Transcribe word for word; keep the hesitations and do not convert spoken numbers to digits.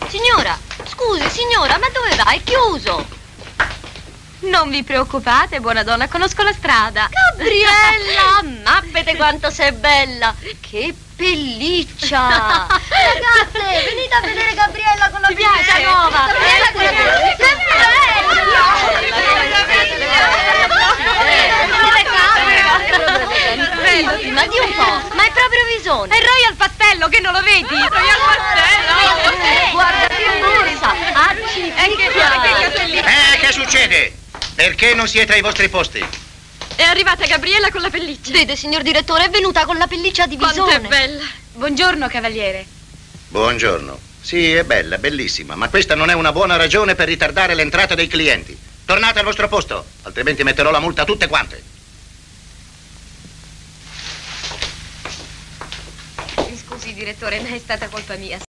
Signora, scusi, signora, ma dove va? È chiuso. Non vi preoccupate, buona donna, conosco la strada. Gabriella, mappete quanto sei bella. Che pelliccia. Ragazze, venite a vedere Gabriella con la pelliccia nuova. Gabriella con la pelliccia. Che bella. Ma di un po', ma è proprio visone. È il Royal Pastello, che non lo vedi? Il Royal Pastello. Guarda che borsa. Eh, che succede? Perché non siete ai vostri posti? È arrivata Gabriella con la pelliccia. Vede, signor direttore, è venuta con la pelliccia di visone. Quanto è bella. Buongiorno, cavaliere. Buongiorno. Sì, è bella, bellissima, ma questa non è una buona ragione per ritardare l'entrata dei clienti. Tornate al vostro posto, altrimenti metterò la multa a tutte quante. Mi scusi, direttore, ma è stata colpa mia.